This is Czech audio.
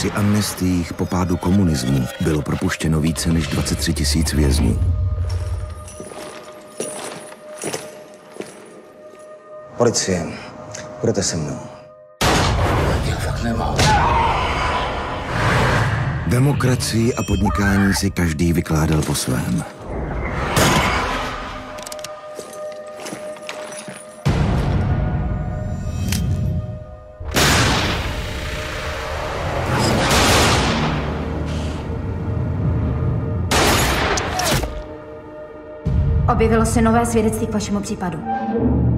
Při amnestiích po pádu komunismu bylo propuštěno více než 23 000 vězňů. Policie, budete se mnou. Já fakt nemám. Demokracii a podnikání si každý vykládal po svém. Objevilo se nové svědectví k vašemu případu.